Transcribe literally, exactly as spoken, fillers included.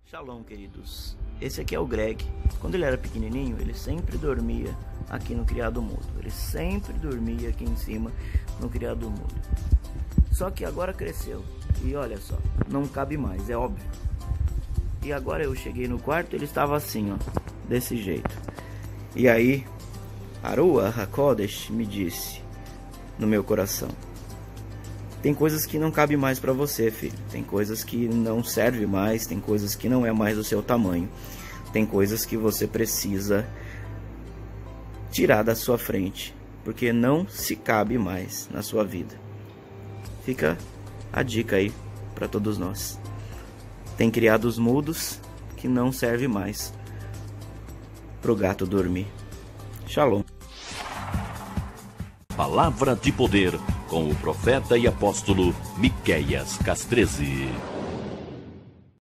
Shalom, queridos. Esse aqui é o Greg. Quando ele era pequenininho, ele sempre dormia aqui no criado mudo. Ele sempre dormia aqui em cima no criado mudo. Só que agora cresceu. E olha só, não cabe mais, é óbvio. E agora eu cheguei no quarto, ele estava assim, ó, desse jeito. E aí, Arua HaKodesh me disse no meu coração: tem coisas que não cabe mais para você, filho. Tem coisas que não serve mais, tem coisas que não é mais do seu tamanho. Tem coisas que você precisa tirar da sua frente, porque não se cabe mais na sua vida. Fica a dica aí para todos nós. Tem criados mudos que não serve mais pro gato dormir. Shalom. Palavra de poder com o profeta e apóstolo Miqueias Castrezi.